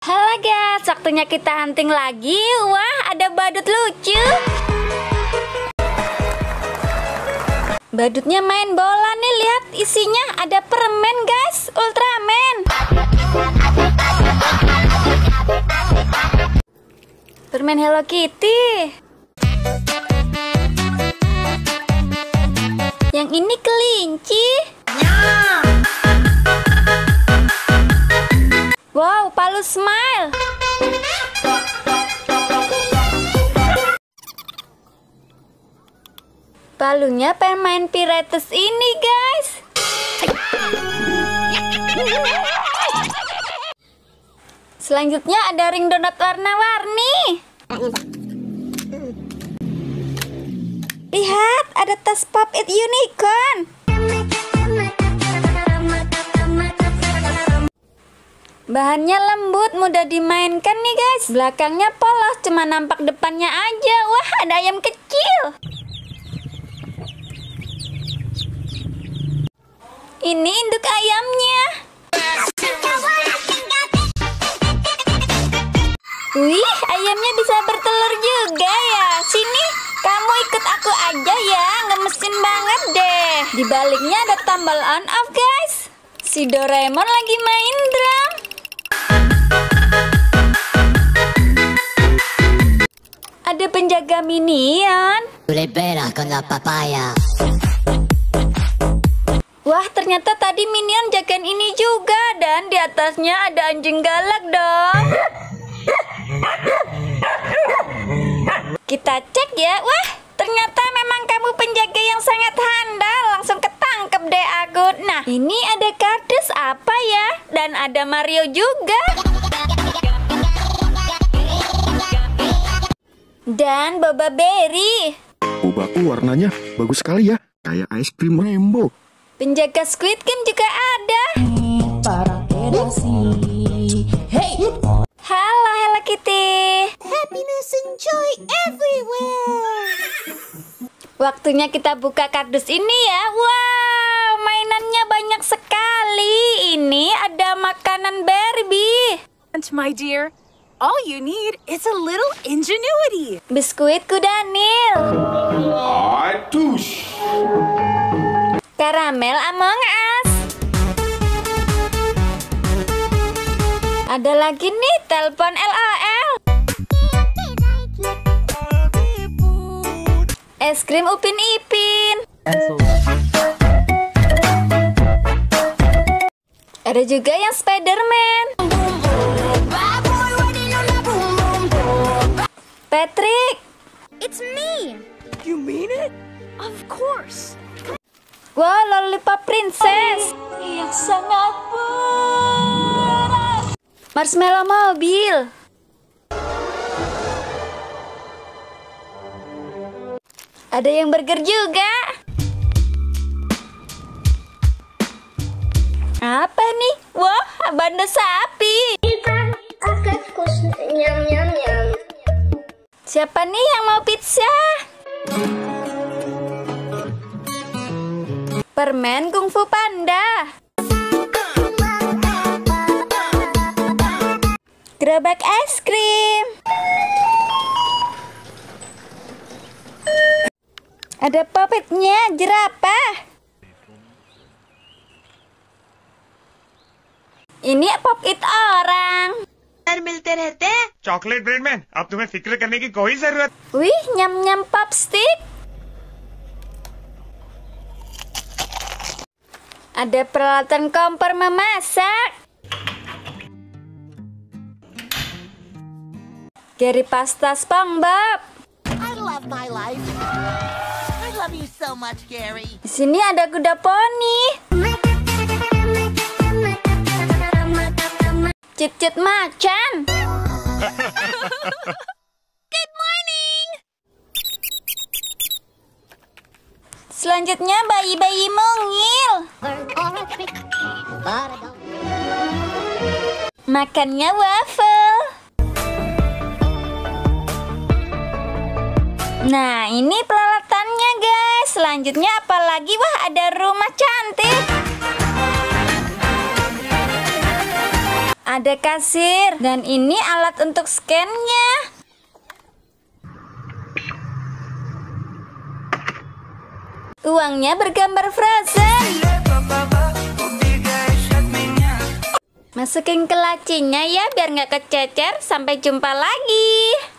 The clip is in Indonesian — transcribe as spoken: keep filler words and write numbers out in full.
Halo guys, waktunya kita hunting lagi. Wah, ada badut lucu. Badutnya main bola nih, lihat isinya ada permen guys, Ultraman. Permen Hello Kitty. Yang ini kelinci. Wow, Palu Smile. Palunya pengen main Pirates ini, guys. Selanjutnya ada ring donat warna-warni. Lihat, ada tas Pop-It Unicorn. Bahannya lembut, mudah dimainkan nih guys. Belakangnya polos, cuma nampak depannya aja. Wah, ada ayam kecil. Ini induk ayamnya. Wih, ayamnya bisa bertelur juga ya. Sini, kamu ikut aku aja ya. Ngemesin banget deh. Di baliknya ada tombol on off guys. Si Doraemon lagi main drum. Ada penjaga minion. Wah, ternyata tadi minion jagain ini juga. Dan di atasnya ada anjing galak dong. Kita cek ya. Wah, ternyata memang kamu penjaga yang sangat handal. Langsung ketangkep deh aku. Nah, ini ada kardus apa ya? Dan ada Mario juga. Dan Boba Berry. Bobaku warnanya bagus sekali ya, kayak es krim rainbow. Penjaga Squid Game juga ada. Halo Hello Kitty. Happiness and joy everywhere. Waktunya kita buka kardus ini ya. Wow, mainannya banyak sekali. Ini ada makanan Barbie. And my dear, all you need is a little ingenuity. Biskuit Kudanil. Aduh. Karamel Among Us. Ada lagi nih telepon L O L. Es krim Upin Ipin. Ada juga yang Spiderman. Patrick. It's me. You mean it? Of course. Wow, Lollipop Princess. Yang sangat berat. Marshmallow Mobil. Ada yang burger juga. Apa nih? Wah, banda sapi. Siapa nih yang mau pizza? Permen Kung Fu Panda. Gerobak es krim. Ada puppetnya, jerapah. Ini pop-it orang. Chocolate bread man, अब तुम्हें फिक्र करने की कोई जरूरत। Wih, nyam-nyam pop stick. Ada peralatan kompor memasak. Gary pasta SpongeBob. I love my life. I love you so much, Gary. Di sini ada kuda poni. Cit-cit macan. Good morning. Selanjutnya bayi-bayi mungil. Makannya waffle. Nah, ini peralatannya guys. Selanjutnya apa lagi? Wah, ada rumah cantik. ada kasir. Dan ini alat untuk scan-nya. Uangnya bergambar frozen. Masukin ke lacinya ya biar nggak kececer. Sampai jumpa lagi.